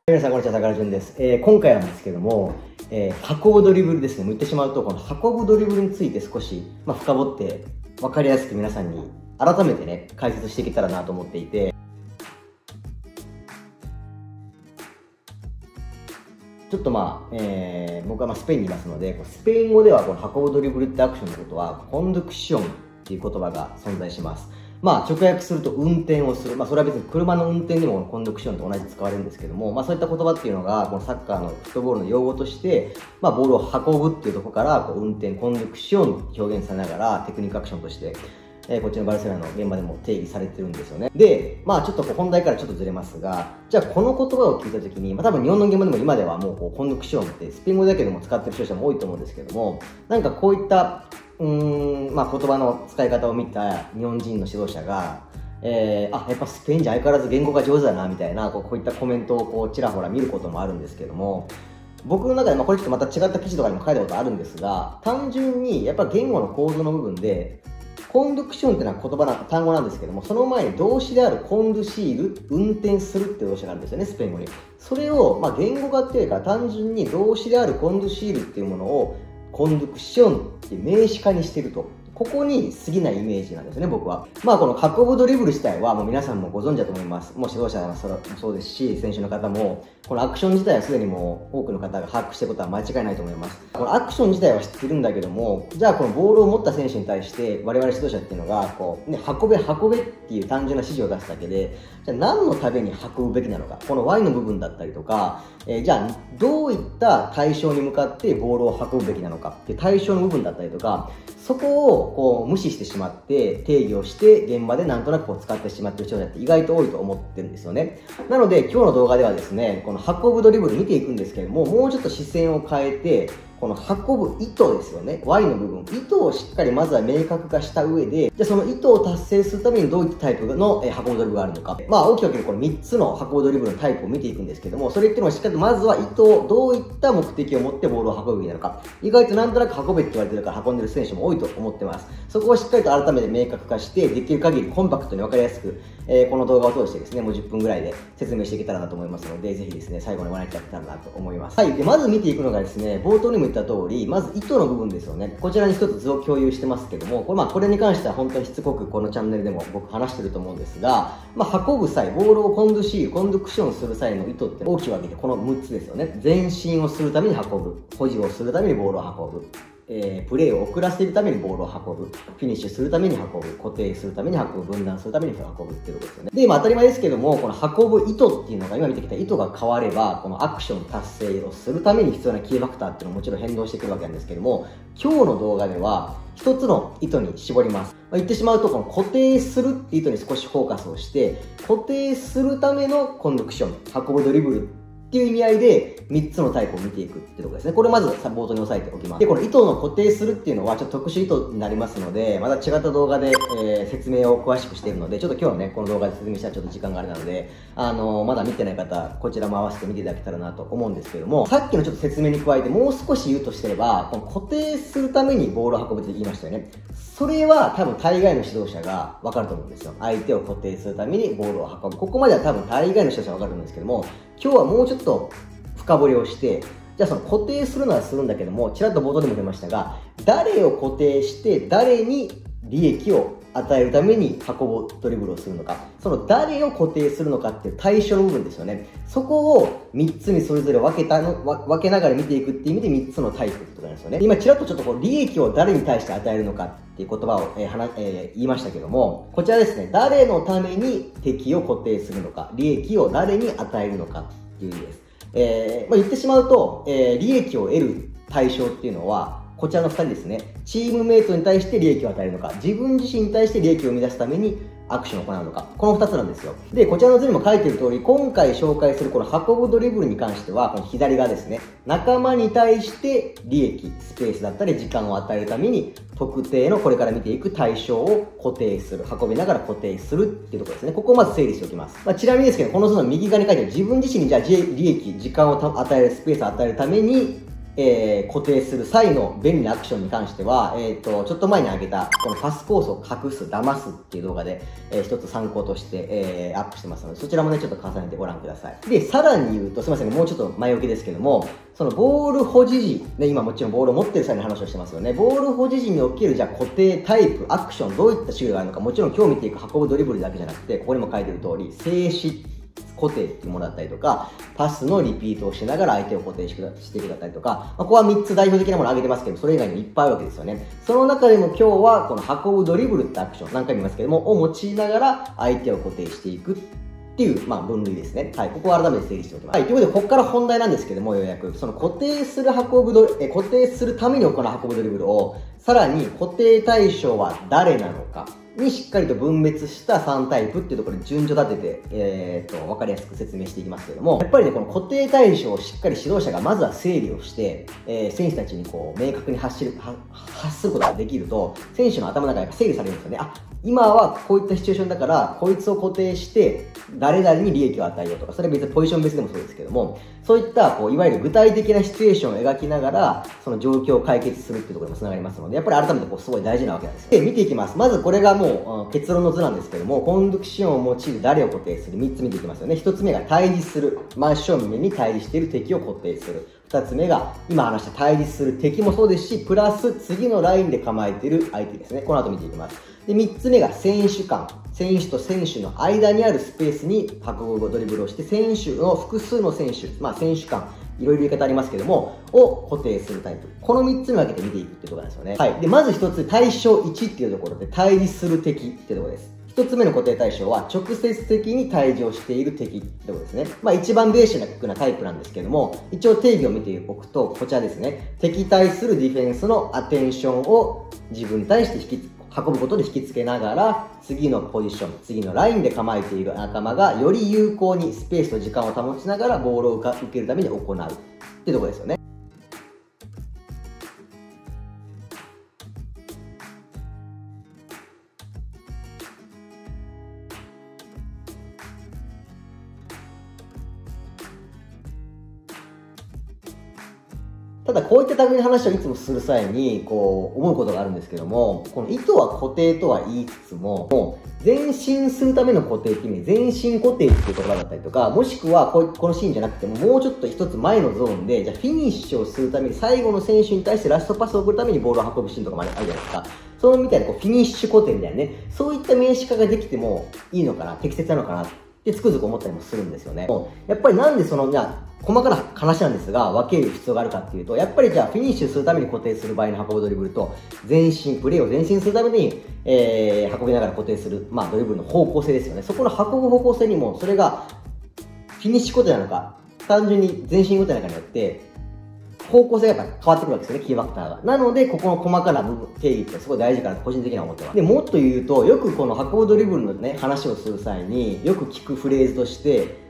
皆さん、こんにちは、高田純です。今回なんですけども、運ぶドリブルですね。もう言ってしまうと、この運ぶドリブルについて少し、深掘って、分かりやすく皆さんに改めてね、解説していけたらなと思っていて、ちょっと僕はスペインにいますので、スペイン語ではこの運ぶドリブルってアクションのことは、コンドクションっていう言葉が存在します。直訳すると運転をする。それは別に車の運転でもコンドクションと同じ使われるんですけども、そういった言葉っていうのが、このサッカーのフットボールの用語として、ボールを運ぶっていうところから、運転、コンドクション表現されながら、テクニックアクションとして、こっちのバルセロナの現場でも定義されてるんですよね。で、ちょっと本題からちょっとずれますが、じゃあこの言葉を聞いたときに、多分日本の現場でも今ではもうコンドクションってスペイン語だけでも使ってる人も多いと思うんですけども、こういった言葉の使い方を見た日本人の指導者が、やっぱスペイン人相変わらず言語が上手だなみたいなこういったコメントをちらほら見ることもあるんですけども、僕の中でこれちょっとまた違った記事とかにも書いたことあるんですが、単純にやっぱ言語の構造の部分でコンドクションっていうのは単語なんですけども、その前に動詞であるコンドシール、運転するっていう動詞があるんですよね、スペイン語に。それを言語化っていうか、単純に動詞であるコンドシールっていうものをコンドクションって名詞化にしていると。ここに過ぎないイメージなんですね、僕は。この運ぶドリブル自体はもう皆さんもご存知だと思います。もう指導者もそうですし、選手の方も、このアクション自体はすでにもう多くの方が把握していることは間違いないと思います。このアクション自体は知ってるんだけども、じゃあこのボールを持った選手に対して我々指導者っていうのが、運べっていう単純な指示を出すだけで、じゃあ何のために運ぶべきなのか、この Y の部分だったりとか、じゃあどういった対象に向かってボールを運ぶべきなのかっていう対象の部分だったりとか、そこを無視してしまって定義をして現場でなんとなく使ってしまっている人って意外と多いと思ってるんですよね。なので今日の動画ではですね、この運ぶドリブル見ていくんですけれども、もうちょっと視線を変えて、この運ぶ意図ですよね。Y の部分。意図をしっかりまずは明確化した上で、じゃあその意図を達成するためにどういったタイプの運ぶドリブルがあるのか。大きく分けるこの3つの運ぶドリブルのタイプを見ていくんですけども、それっていうのをしっかりとまずは意図をどういった目的を持ってボールを運ぶべきなのか。意外となんとなく運べって言われてるから運んでる選手も多いと思ってます。そこをしっかりと改めて明確化して、できる限りコンパクトに分かりやすく、この動画を通してですね、もう10分ぐらいで説明していけたらなと思いますので、ぜひですね、最後までご覧いただけたらなと思います。はい。で、まず見ていくのがですね、冒頭にも言った通り、まず意図の部分ですよね。こちらに一つ図を共有してますけども、これに関しては本当にしつこくこのチャンネルでも僕話してると思うんですが、運ぶ際、ボールをコンドクションする際の意図って大きく分けてこの6つですよね。前進をするために運ぶ。保持をするためにボールを運ぶ。プレーを遅らせるためにボールを運ぶ。フィニッシュするために運ぶ。固定するために運ぶ。分断するために運ぶっていうことですよね。で、当たり前ですけども、この運ぶ意図っていうのが今見てきた意図が変われば、このアクション達成をするために必要なキーファクターっていうのももちろん変動してくるわけなんですけども、今日の動画では一つの意図に絞ります。言ってしまうと、この固定するっていう意図に少しフォーカスをして、固定するためのコンドクション、運ぶドリブルっていう意味合いで3つのタイプを見ていくっていうところですね。これまず冒頭に押さえておきます。で、この意図の固定するっていうのはちょっと特殊意図になりますので、また違った動画で、説明を詳しくしているので、ちょっと今日のね、この動画で説明したらちょっと時間があれなので、まだ見てない方、こちらも合わせて見ていただけたらなと思うんですけども、さっきのちょっと説明に加えてもう少し言うとしてれば、この固定するためにボールを運ぶって言いましたよね。それは多分大概の指導者が分かると思うんですよ。相手を固定するためにボールを運ぶ。ここまでは多分大概の指導者は分かると思うんですけども、今日はもうちょっと深掘りをして、じゃあその固定するのはするんだけども、ちらっと冒頭でも出ましたが、誰を固定して誰に利益を与えるために運ぶドリブルをするのか、その誰を固定するのかっていう対象の部分ですよね。そこを3つにそれぞれ分けながら見ていくっていう意味で3つのタイプってことなんですよね。今ちらっとちょっと利益を誰に対して与えるのかっていう言葉を、言いましたけども、こちらですね、誰のために敵を固定するのか、利益を誰に与えるのかっていう意味です。言ってしまうと、利益を得る対象っていうのは、こちらの2人ですね。チームメイトに対して利益を与えるのか、自分自身に対して利益を生み出すためにアクションを行うのか。この2つなんですよ。で、こちらの図にも書いている通り、今回紹介するこの運ぶドリブルに関しては、この左側ですね。仲間に対して利益、スペースだったり時間を与えるために、特定のこれから見ていく対象を固定する。運びながら固定するっていうところですね。ここをまず整理しておきます。ちなみにですけど、この図の右側に書いてある自分自身にじゃあ利益、時間を与える、スペースを与えるために、 固定する際の便利なアクションに関しては、ちょっと前に上げた、このパスコースを隠す、騙すっていう動画で、一つ参考として、アップしてますので、そちらもね、ちょっと重ねてご覧ください。で、さらに言うと、すいませんね、もうちょっと前置きですけども、そのボール保持時、ね、今もちろんボールを持ってる際の話をしてますよね。ボール保持時における、じゃあ固定タイプ、アクション、どういった種類があるのか、もちろん今日見ていく運ぶドリブルだけじゃなくて、ここにも書いてる通り、静止、固定っていうものだったりとか、パスのリピートをしながら相手を固定していくだったりとか、ここは3つ代表的なものを挙げてますけど、それ以外にもいっぱいあるわけですよね。その中でも今日は、この運ぶドリブルってアクション、何回も言いますけども、を用いながら相手を固定していくっていう、分類ですね。はい。ここを改めて整理しておきます。はい。ということで、ここから本題なんですけども、ようやく、その固定するために行う運ぶドリブルを、さらに固定対象は誰なのか、にしっかりと分別した3タイプっていうところで順序立てて、わかりやすく説明していきますけれども、やっぱりね、この固定対象をしっかり指導者がまずは整理をして、選手たちにこう、明確に発することができると、選手の頭の中が整理されるんですよね。今はこういったシチュエーションだから、こいつを固定して、誰々に利益を与えようとか、それは別にポジション別でもそうですけども、そういった、いわゆる具体的なシチュエーションを描きながら、その状況を解決するっていうところにも繋がりますので、やっぱり改めてすごい大事なわけなんですよ。で、見ていきます。まずこれがもう結論の図なんですけども、コンドクションを用いる誰を固定する、3つ見ていきますよね。1つ目が対峙する。真正面に対峙している敵を固定する。2つ目が、今話した対峙する敵もそうですし、プラス次のラインで構えている相手ですね。この後見ていきます。で、3つ目が選手間。選手と選手の間にあるスペースに運ぶドリブルをして、選手の複数の選手、選手間、いろいろ言い方ありますけども、を固定するタイプ。この3つに分けて見ていくっていうところなんですよね。はい。で、まず1つ、対象1っていうところで、対峙する敵っていうところです。1つ目の固定対象は、直接的に対峙をしている敵ってことですね。一番ベーシックなタイプなんですけども、一応定義を見ておくと、こちらですね。敵対するディフェンスのアテンションを自分に対して運ぶことで引きつけながら、次のポジション、次のラインで構えている仲間がより有効にスペースと時間を保ちながらボールを受けるために行うっていうところですよね。ただこういった類の話をいつもする際に思うことがあるんですけども、この意図は固定とは言いつつも、前進するための固定っていう意味で前進固定っていう言葉だったりとか、もしくはこのシーンじゃなくてももうちょっと一つ前のゾーンで、じゃあフィニッシュをするために最後の選手に対してラストパスを送るためにボールを運ぶシーンとかもあるじゃないですか。そのみたいなフィニッシュ固定みたいなね、そういった名詞化ができてもいいのかな、適切なのかなってつくづく思ったりもするんですよね。やっぱりなんで細かな話なんですが、分ける必要があるかっていうと、やっぱりじゃあフィニッシュするために固定する場合の運ぶドリブルと、プレーを前進するために、運びながら固定する、ドリブルの方向性ですよね。そこの運ぶ方向性にも、それがフィニッシュ固定なのか、単純に前進固定なのかによって、方向性が変わってくるわけですよね、キーファクターが。なので、ここの細かな部分、定義ってすごい大事かなと個人的には思ってます。で、もっと言うと、よくこの運ぶドリブルのね、話をする際によく聞くフレーズとして、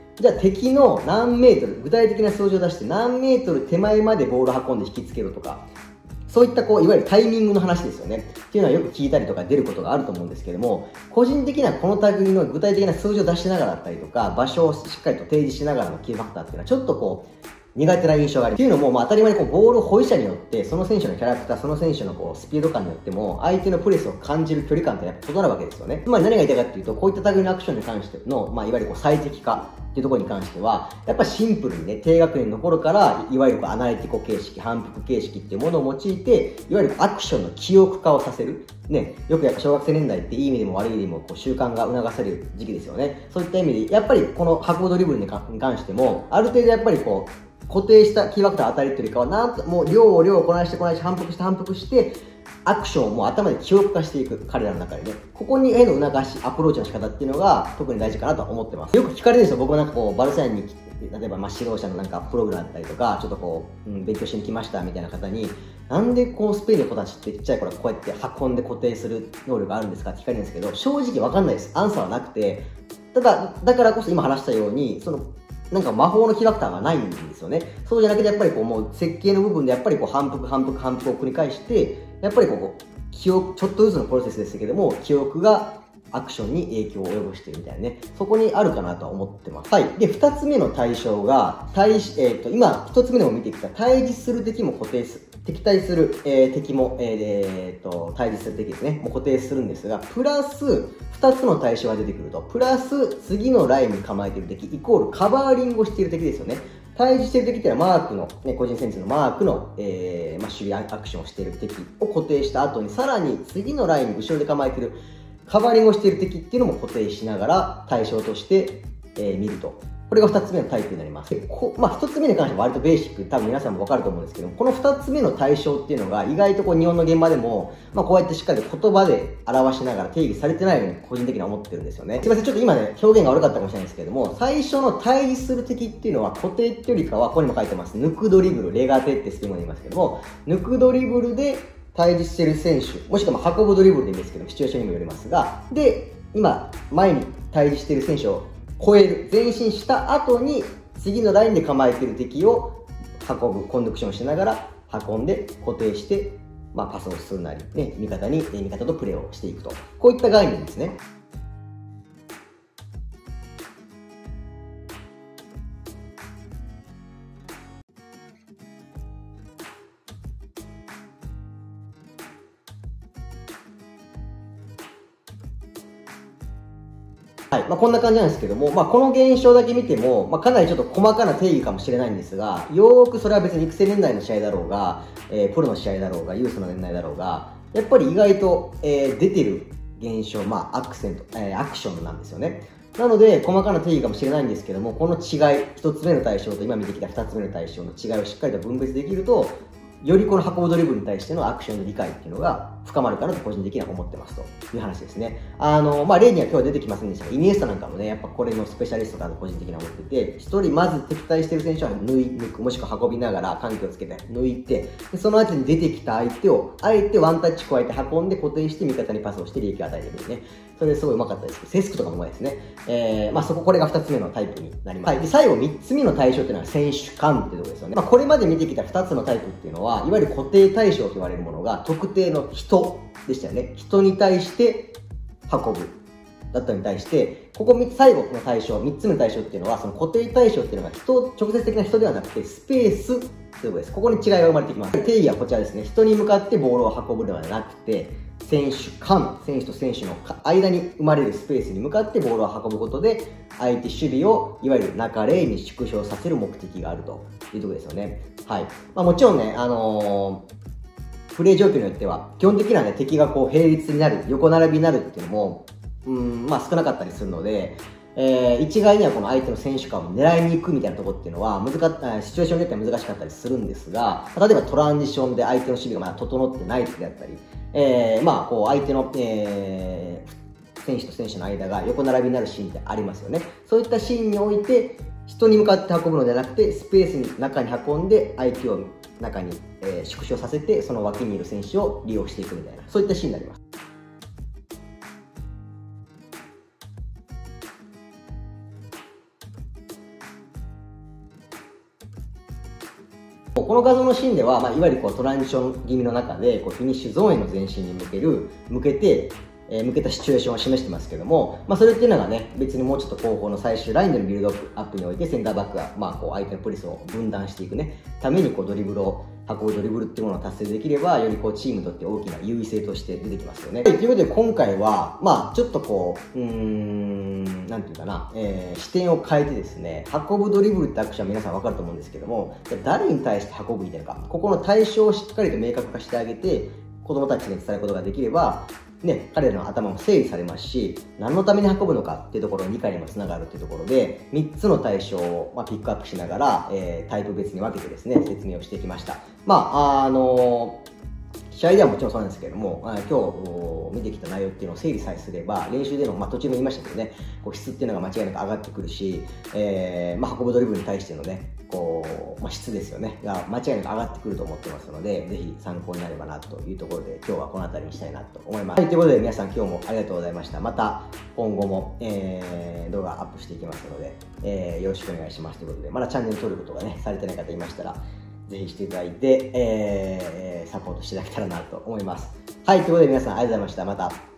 じゃあ敵の何メートル、具体的な数字を出して何メートル手前までボールを運んで引きつけるとか、そういったいわゆるタイミングの話ですよね。っていうのはよく聞いたりとか出ることがあると思うんですけども、個人的にはこの類の具体的な数字を出しながらだったりとか、場所をしっかりと提示しながらのキーファクターっていうのはちょっと苦手な印象がある。っていうのも、当たり前にボール保持者によって、その選手のキャラクター、その選手のスピード感によっても、相手のプレスを感じる距離感ってやっぱ異なるわけですよね。つまり何が言いたいかっていうと、こういった類のアクションに関しての、いわゆる最適化っていうところに関しては、やっぱシンプルにね、低学年の頃から、いわゆるアナリティコ形式、反復形式っていうものを用いて、いわゆるアクションの記憶化をさせる。ね、よくやっぱ小学生年代っていい意味でも悪い意味でも習慣が促される時期ですよね。そういった意味で、やっぱりこの運ぶドリブルに関しても、ある程度やっぱり固定したキーファクターを与えるというよりかは、もう量をこなして反復して、アクションをもう頭で記憶化していく、彼らの中でね。ここにへの促し、アプローチの仕方っていうのが特に大事かなと思ってます。よく聞かれるんですよ。僕もバルサインに来て、例えば指導者のプログラムだったりとか、ちょっと勉強しに来ましたみたいな方に、なんでスペインの子たちってちっちゃい頃こうやって運んで固定する能力があるんですかって聞かれるんですけど、正直わかんないです。アンサーはなくて、だからこそ今話したように、魔法のキーファクターがないんですよね。そうじゃなくて、やっぱりもう設計の部分でやっぱり反復を繰り返して、やっぱり記憶、ちょっとずつのプロセスですけども、記憶がアクションに影響を及ぼしているみたいなね、そこにあるかなとは思ってます。はい。で、2つ目の対象が、今、1つ目でも見てきた、対峙する敵も固定する。敵対する、敵も、対峙する敵ですね。もう固定するんですが、プラス、2つの対象が出てくると、プラス、次のラインに構えている敵、イコールカバーリングをしている敵ですよね。対峙している敵っていうのはマークの、個人戦術のマークの、守備アクションをしている敵を固定した後に、さらに次のラインに後ろで構えているカバーリングをしている敵っていうのも固定しながら対象として、見ると。これが2つ目のタイプになります。1つ目に関しては割とベーシック、多分皆さんもわかると思うんですけども、この2つ目の対象っていうのが意外と日本の現場でも、こうやってしっかり言葉で表しながら定義されてないように個人的には思ってるんですよね。すいません、ちょっと今ね、表現が悪かったかもしれないですけども、最初の対峙する敵っていうのは固定っていうよりかは、ここにも書いてます。抜くドリブル、レガテってスキームで言いますけども、抜くドリブルで対峙している選手、もしくは運ぶドリブルでいいんですけど、シチュエーションにもよりますが、で、今、前に対峙している選手を超える、前進した後に、次のラインで構えている敵を運ぶ、コンダクションしながら運んで固定して、パスをするなり、ね、味方とプレーをしていくと。こういった概念ですね。はい。こんな感じなんですけども、この現象だけ見ても、かなりちょっと細かな定義かもしれないんですが、よーくそれは別に育成年代の試合だろうが、プロの試合だろうが、ユースの年代だろうが、やっぱり意外と、出てる現象、アクセント、アクションなんですよね。なので、細かな定義かもしれないんですけども、この違い、一つ目の対象と今見てきた二つ目の対象の違いをしっかりと分別できると、よりこの運ぶドリブルに対してのアクションの理解っていうのが深まるかなと個人的には思ってますという話ですね。例には今日出てきませんでしたが、イニエスタなんかもね、やっぱこれのスペシャリストだと個人的には思ってて、一人まず敵対してる選手は抜く、もしくは運びながら緩急をつけて抜いて、でその後に出てきた相手を、あえてワンタッチ加えて運んで固定して味方にパスをして利益を与えてるね。それですごい上手かったですけど、セスクとかも上手いですね。これが2つ目のタイプになります。はい。で、最後3つ目の対象っていうのは選手間っていうところですよね。これまで見てきた2つのタイプっていうのは、いわゆる固定対象と言われるものが特定の人でしたよね。人に対して運ぶ。だったのに対して、最後の対象、3つ目の対象っていうのは、その固定対象っていうのが直接的な人ではなくて、スペースということです。ここに違いが生まれてきます。定義はこちらですね。人に向かってボールを運ぶではなくて、選手間、選手と選手の間に生まれるスペースに向かってボールを運ぶことで、相手守備をいわゆる中レーンに縮小させる目的があるというところですよね。はい。もちろんね、プレー状況によっては、基本的にはね、敵が並列になる、横並びになるっていうのも、少なかったりするので、一概にはこの相手の選手間を狙いに行くみたいなところっていうのはシチュエーションによっては難しかったりするんですが、例えばトランジションで相手の守備がまだ整ってない時であったり、相手の、選手と選手の間が横並びになるシーンってありますよね。そういったシーンにおいて、人に向かって運ぶのではなくて、スペースに中に運んで相手を中に、縮小させて、その脇にいる選手を利用していくみたいな、そういったシーンになります。この画像のシーンでは、いわゆるトランジション気味の中で、フィニッシュゾーンへの前進に向けたシチュエーションを示してますけども、それっていうのがね、別にもうちょっと後方の最終ラインでのビルドアップにおいて、センターバックが、相手のプレスを分断していくね、ためにドリブルを、運ぶドリブルっていうものを達成できれば、よりチームにとって大きな優位性として出てきますよね。ということで今回は、ちょっとなんていうかな、視点を変えてですね、運ぶドリブルってアクションは皆さんわかると思うんですけども、誰に対して運ぶみたいなか、ここの対象をしっかりと明確化してあげて、子供たちに伝えることができれば、ね、彼らの頭も整理されますし、何のために運ぶのかっていうところの理解にもつながるっていうところで、3つの対象を、ピックアップしながら、タイプ別に分けてですね、説明をしてきました。試合ではもちろんそうなんですけれども、今日見てきた内容っていうのを整理さえすれば、練習での、途中も言いましたけどね、質っていうのが間違いなく上がってくるし、運ぶドリブルに対してのね、質ですよね、が間違いなく上がってくると思ってますので、ぜひ参考になればなというところで、今日はこの辺りにしたいなと思います。はい、ということで皆さん今日もありがとうございました。また今後も、動画アップしていきますので、よろしくお願いしますということで、まだチャンネル登録とかね、されてない方いましたら、ぜひしていただいて、サポートしていただけたらなと思います。はい、ということで皆さんありがとうございました。また。